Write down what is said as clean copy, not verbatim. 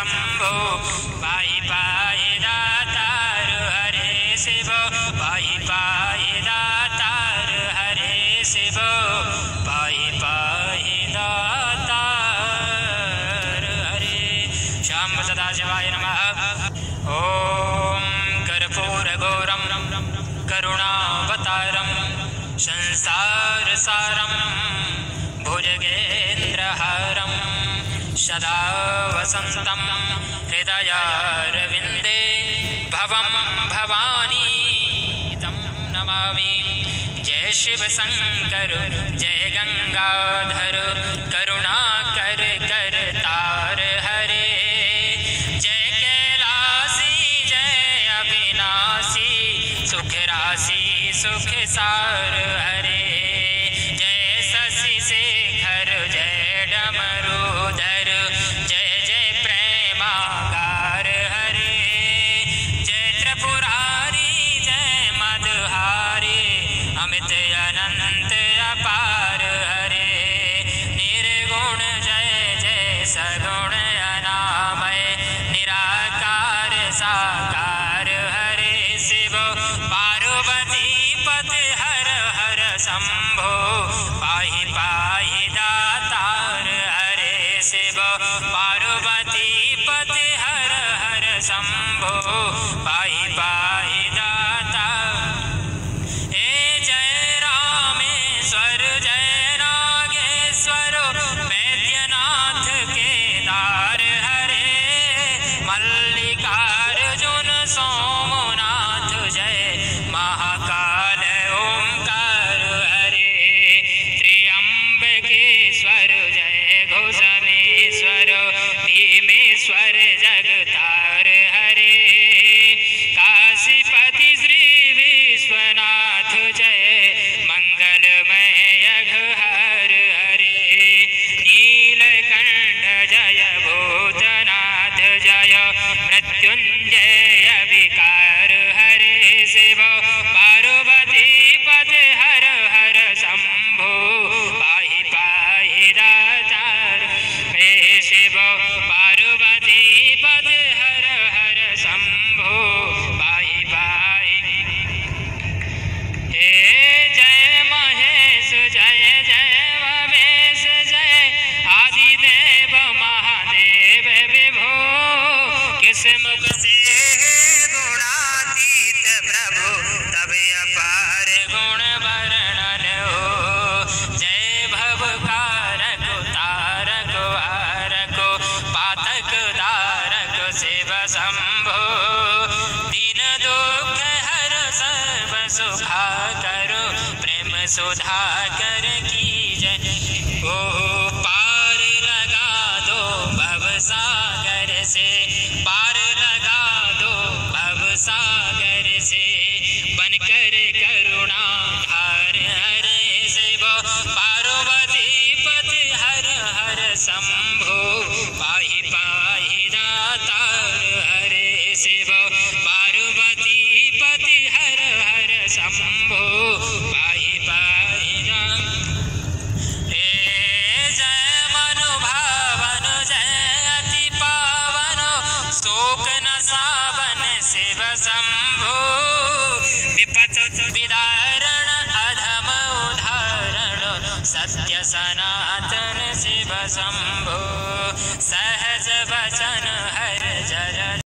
शंभो पाहि पाहि दातार हरे शिव पाहि पाहि दातार हरे शिव पाहि पाहि दातार हरे। श्याम सदाशिवाय नमः। ओम कर्पूरगौरं करुणावतारं संसार सारं भुजगेन्द्रहारं सदा वसन्तं हृदयारविन्दे भवं भवानी तं नमामि। जय शिव शंकर जय गंगाधर करुणाकर करतार हरे। जय कैलासी जय अविनाशी सुख राशि सुख सार हरे। जय शशि शेखर जय डमरूधर जय जय प्रेमागार हरे। जय त्रिपुरारी जय मधुहारी अमित अनंत अपार हरे। निर्गुण जय जय सगुण अनामय निराकार साकार हरे शिव पार्वती पति हर हर शंभो पाहि पाहि दातार हरे शिव पार्वती पति हर हर शंभो पाहि पाहि दातार। हे जय रामेश्वर जय नागेश्वर वैद्यनाथ केदार हरे। मल्लिकार्जुन सोमनाथ जय महाकाल ओंकार हरे। त्र्यंबकेश्वर जय घोषमेश्वर भीमेश्वर जगतार हरे। काशीपति श्री विश्वनाथ जय मंगलमय यज्ञहर हरे। नीलकंठ जय भूतनाथ जय मृत्युंजय विकार हरे शिव पार्वती पति हर हर शंभो पाहि पाहि दातार हे शिव पार्वती पति हर हर शंभो पाहि पाहि। हे जय महेश जय जय वमेश जय आदिदेव महादेव विभो। किस मुख से गुणातीत प्रभु तब अपार गुण वर्णन हो। जय भवकारक तारक हारक पातक दारक शिव शंभो। दीन दुख हर सर्व सुखा करो प्रेम सुधा कर की जय। ओ पार लगा दो भव सागर से पार लगा दो भव सागर से बनकर करुणा धार हरे शिव पार्वती पति हर हर शंभो पाहि पाहि दातार हरे शिव पार्वती पति हर हर शंभो पाहि पाहि हे जय मनुभावन जय अति पावन शोक न सावन शिव शंभो। विपत विदारण अधम उदाहरण सत्य सनातन शिव शंभो। सहज वचन